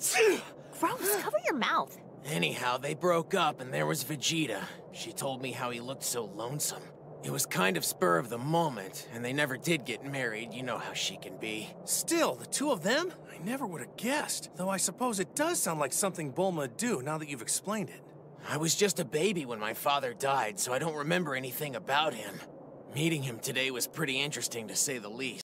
Gross, cover your mouth. Anyhow, they broke up and there was Vegeta. She told me how he looked so lonesome. It was kind of spur of the moment, and they never did get married. You know how she can be. Still, the two of them? I never would have guessed. Though I suppose it does sound like something Bulma would do now that you've explained it. I was just a baby when my father died, so I don't remember anything about him. Meeting him today was pretty interesting to say the least.